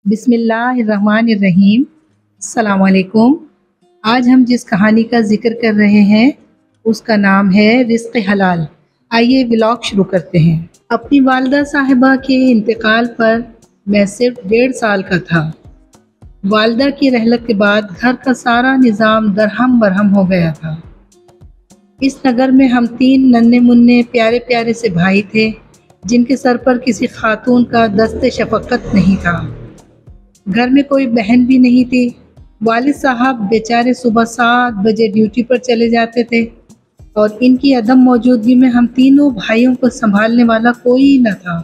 بسم اللہ الرحمن الرحیم۔ السلام علیکم۔ آج ہم جس کہانی کا ذکر کر رہے ہیں اس کا نام ہے رزق حلال۔ آئیے ولاگ شروع کرتے ہیں۔ اپنی والدہ صاحبہ کے انتقال پر میں صرف 1.5 سال کا تھا۔ والدہ کی رحلت کے بعد گھر کا سارا نظام درہم برہم ہو گیا تھا۔ اس نگر میں ہم 3 ننھے منھے پیارے پیارے سے بھائی تھے جن کے سر پر کسی خاتون کا دست شفقت نہیں تھا۔ گھر میں کوئی بہن بھی نہیں تھی۔ والد صاحب بیچارے صبح 7 بجے ڈیوٹی پر چلے جاتے تھے اور ان کی عدم موجودگی میں ہم تینوں بھائیوں کو سنبھالنے والا کوئی نہ تھا۔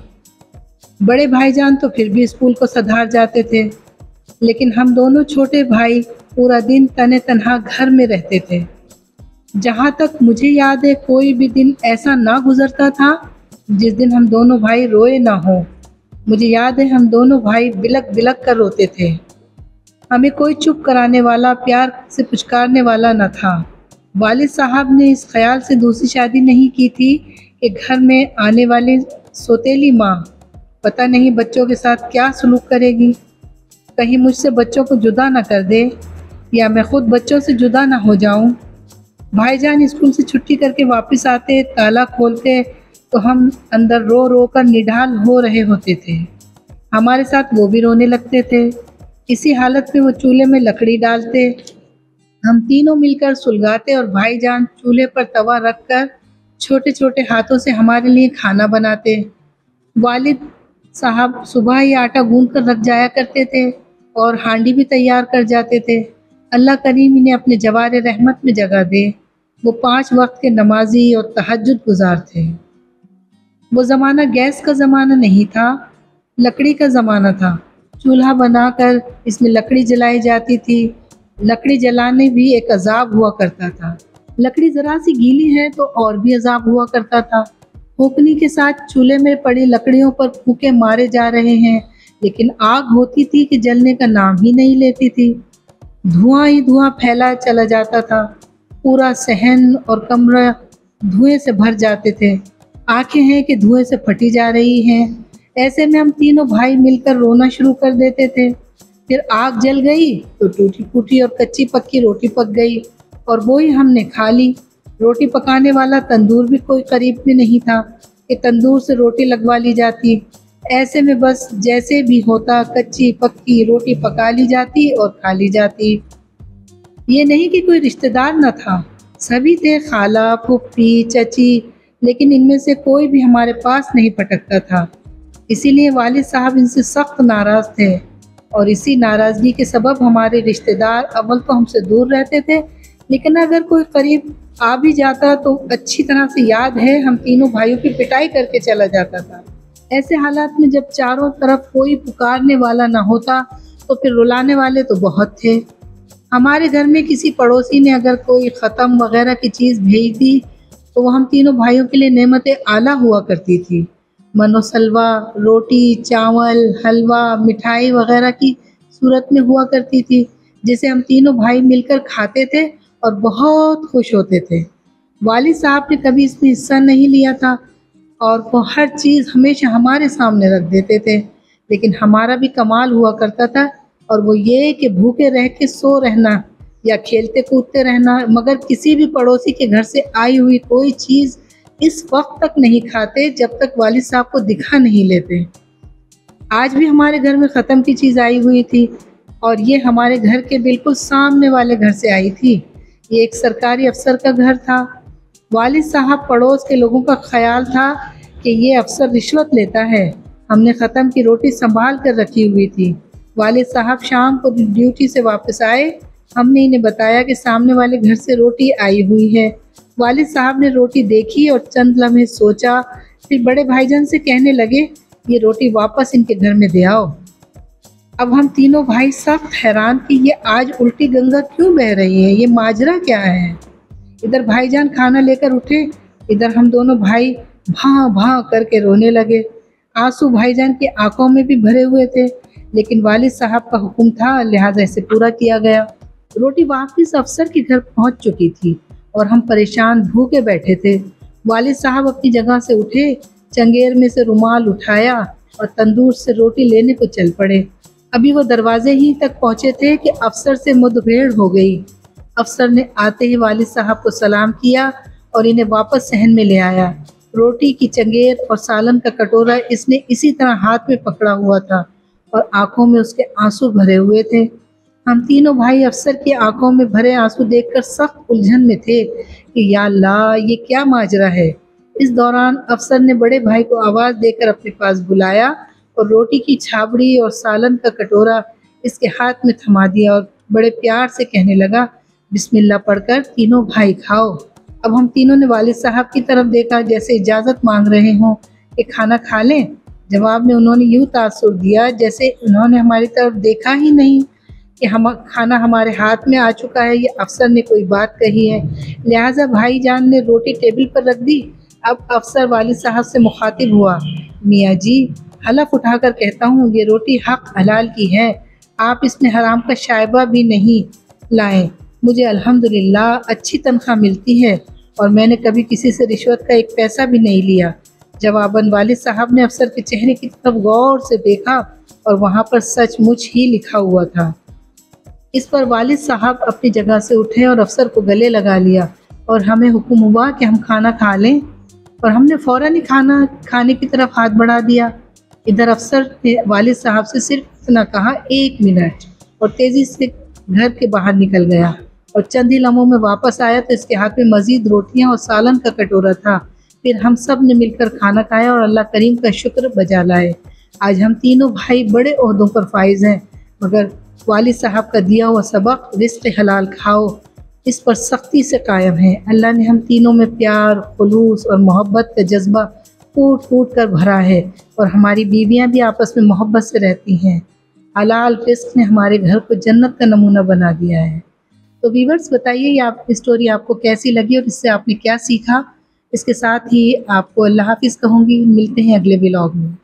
بڑے بھائی جان تو پھر بھی اسکول کو سدھار جاتے تھے، لیکن ہم دونوں چھوٹے بھائی پورا دن تنے تنہا گھر میں رہتے تھے۔ جہاں تک مجھے یاد ہے کوئی بھی دن ایسا نہ گزرتا تھا جس دن ہم دونوں بھائی روئے نہ ہوں۔ مجھے یاد ہے ہم دونوں بھائی بلک بلک کر روتے تھے۔ ہمیں کوئی چپ کرانے والا، پیار سے پچکارنے والا نہ تھا۔ والد صاحب نے اس خیال سے دوسری شادی نہیں کی تھی کہ گھر میں آنے والی سوتیلی ماں پتہ نہیں بچوں کے ساتھ کیا سلوک کرے گی، کہیں مجھ سے بچوں کو جدا نہ کر دے یا میں خود بچوں سے جدا نہ ہو جاؤں۔ بھائی جان اسکول سے چھٹی کر کے واپس آتے، تالا کھولتے تو ہم اندر رو رو کر نڈھال ہو رہے ہوتے تھے۔ ہمارے ساتھ وہ بھی رونے لگتے تھے۔ اسی حالت میں وہ چولہے میں لکڑی ڈالتے، ہم تینوں مل کر سلگاتے اور بھائی جان چولہے پر توا رکھ کر چھوٹے چھوٹے ہاتھوں سے ہمارے لیے کھانا بناتے۔ والد صاحب صبح ہی آٹا گوندھ کر رکھ جایا کرتے تھے اور ہانڈی بھی تیار کر جاتے تھے۔ اللہ کریم انہیں اپنے جوار رحمت میں جگہ دے۔ وہ 5 وقت کے نمازی اور تہجد گزار تھے۔ وہ زمانہ گیس کا زمانہ نہیں تھا، لکڑی کا زمانہ تھا۔ چولہا بنا کر اس میں لکڑی جلائی جاتی تھی۔ لکڑی جلانے بھی ایک عذاب ہوا کرتا تھا۔ لکڑی ذرا سی گیلی ہے تو اور بھی عذاب ہوا کرتا تھا۔ پھونکنی کے ساتھ چولہے میں پڑی لکڑیوں پر پھونکے مارے جا رہے ہیں، لیکن آگ ہوتی تھی کہ جلنے کا نام ہی نہیں لیتی تھی۔ دھواں ہی دھواں پھیلا چلا جاتا تھا۔ پورا صحن اور کمرہ دھوئیں سے بھر جاتے تھے۔ آنکھیں ہیں کہ دھوئیں سے پھٹی جا رہی ہیں۔ ایسے میں ہم تینوں بھائی مل کر رونا شروع کر دیتے تھے۔ پھر آگ جل گئی تو ٹوٹی پھوٹی اور کچی پکی روٹی پک گئی اور وہی ہم نے کھا لی۔ روٹی پکانے والا تندور بھی کوئی قریب میں نہیں تھا کہ تندور سے روٹی لگوا لی جاتی۔ ایسے میں بس جیسے بھی ہوتا کچی پکی روٹی پکا لی جاتی اور کھا لی جاتی۔ یہ نہیں کہ کوئی رشتہ دار نہ تھا، سبھی تھے، خالہ، پھوپھی، چچی، لیکن ان میں سے کوئی بھی ہمارے پاس نہیں پٹکتا تھا۔ اسی لیے والد صاحب ان سے سخت ناراض تھے اور اسی ناراضگی کے سبب ہمارے رشتہ دار اول تو ہم سے دور رہتے تھے، لیکن اگر کوئی قریب آ بھی جاتا تو اچھی طرح سے یاد ہے ہم تینوں بھائیوں کی پٹائی کر کے چلا جاتا تھا۔ ایسے حالات میں جب چاروں طرف کوئی پکارنے والا نہ ہوتا تو پھر رلانے والے تو بہت تھے۔ ہمارے گھر میں کسی پڑوسی نے اگر کوئی ختم وغیرہ کی چیز بھیج دی تو وہ ہم تینوں بھائیوں کے لیے نعمت اعلیٰ ہوا کرتی تھی۔ من و سلوا، روٹی، چاول، حلوہ، مٹھائی وغیرہ کی صورت میں ہوا کرتی تھی، جسے ہم تینوں بھائی مل کر کھاتے تھے اور بہت خوش ہوتے تھے۔ والد صاحب نے کبھی اس میں حصہ نہیں لیا تھا اور وہ ہر چیز ہمیشہ ہمارے سامنے رکھ دیتے تھے، لیکن ہمارا بھی کمال ہوا کرتا تھا، اور وہ یہ کہ بھوکے رہ کے سو رہنا یا کھیلتے کودتے رہنا، مگر کسی بھی پڑوسی کے گھر سے آئی ہوئی کوئی چیز اس وقت تک نہیں کھاتے جب تک والد صاحب کو دکھا نہیں لیتے۔ آج بھی ہمارے گھر میں ختم کی چیز آئی ہوئی تھی اور یہ ہمارے گھر کے بالکل سامنے والے گھر سے آئی تھی۔ یہ ایک سرکاری افسر کا گھر تھا۔ والد صاحب پڑوس کے لوگوں کا خیال تھا کہ یہ افسر رشوت لیتا ہے۔ ہم نے ختم کی روٹی سنبھال کر رکھی ہوئی تھی۔ والد صاحب شام کو ڈیوٹی سے واپس آئے، ہم نے انہیں بتایا کہ سامنے والے گھر سے روٹی آئی ہوئی ہے۔ والد صاحب نے روٹی دیکھی اور چند لمحے سوچا، پھر بڑے بھائی جان سے کہنے لگے، یہ روٹی واپس ان کے گھر میں دے آؤ۔ اب ہم تینوں بھائی سخت حیران کہ یہ آج الٹی گنگا کیوں بہہ رہی ہے، یہ ماجرا کیا ہے۔ ادھر بھائی جان کھانا لے کر اٹھے، ادھر ہم دونوں بھائی بھاں بھاں کر کے رونے لگے۔ آنسو بھائی جان کی آنکھوں میں بھی بھرے ہوئے تھے، لیکن والد صاحب کا حکم تھا لہٰذا اسے پورا کیا گیا۔ روٹی واپس افسر کے گھر پہنچ چکی تھی اور ہم پریشان بھوکے بیٹھے تھے۔ والد صاحب اپنی جگہ سے اٹھے، چنگیر میں سے رومال اٹھایا اور تندور سے روٹی لینے کو چل پڑے۔ अभी वो दरवाजे ही तक पहुंचे थे कि अफसर से मुठभेड़ हो गई। अफसर ने आते ही वालिद साहब को सलाम किया और इन्हें वापस सहन में ले आया। रोटी की चंगेर और सालन का कटोरा इसने इसी तरह हाथ में पकड़ा हुआ था और आंखों में उसके आंसू भरे हुए थे। हम तीनों भाई अफसर की आंखों में भरे आंसू देखकर सख्त उलझन में थे कि या अल्लाह, ये क्या माजरा है। इस दौरान अफसर ने बड़े भाई को आवाज़ देकर अपने पास बुलाया और रोटी की छाबड़ी और सालन का कटोरा इसके हाथ में थमा दिया और बड़े प्यार से कहने लगा, बिस्मिल्लाह पढ़कर तीनों भाई खाओ। अब हम तीनों ने वालिद साहब की तरफ देखा जैसे इजाज़त मांग रहे हों कि खाना खा लें। जवाब में उन्होंने यूँ तासुर दिया जैसे उन्होंने हमारी तरफ देखा ही नहीं कि हम खाना हमारे हाथ में आ चुका है, ये अफसर ने कोई बात कही है। लिहाजा भाईजान ने रोटी टेबल पर रख दी। अब अफसर वालिद साहब से मुखातिब हुआ, मियाँ जी, हलफ उठाकर कहता हूँ ये रोटी हक हलाल की है, आप इसमें हराम का शायबा भी नहीं लाएं। मुझे अल्हम्दुलिल्लाह अच्छी तनख्वाह मिलती है और मैंने कभी किसी से रिश्वत का एक पैसा भी नहीं लिया। जवाबन वालिद साहब ने अफसर के चेहरे की तरफ गौर से देखा और वहाँ पर सचमुच ही लिखा हुआ था। इस पर वालिद साहब अपनी जगह से उठे और अफसर को गले लगा लिया और हमें हुक्म हुआ कि हम खाना खा लें और हमने फ़ौरन ही खाना खाने की तरफ हाथ बढ़ा दिया। इधर अफसर ने वालिद साहब से सिर्फ इतना कहा, 1 मिनट, और तेज़ी से घर के बाहर निकल गया और चंद ही लम्हों में वापस आया तो इसके हाथ में मज़ीद रोटियां और सालन का कटोरा था। फिर हम सब ने मिलकर खाना खाया और अल्लाह करीम का शुक्र बजा लाए। आज हम तीनों भाई बड़े ओहदों पर फाइज हैं, मगर वालिद साहब का दिया हुआ सबक रिज़्क़ हलाल खाओ, इस पर सख्ती से कायम है। अल्लाह ने हम तीनों में प्यार, खुलूस और मोहब्बत का जज्बा फूट फूट कर भरा है और हमारी बीवियां भी आपस में मोहब्बत से रहती हैं। हलाल रिज़्क़ ने हमारे घर को जन्नत का नमूना बना दिया है। तो व्यूअर्स, बताइए ये स्टोरी आपको कैसी लगी और इससे आपने क्या सीखा। इसके साथ ही आपको अल्लाह हाफ़िज़ कहूँगी। मिलते हैं अगले व्लॉग में।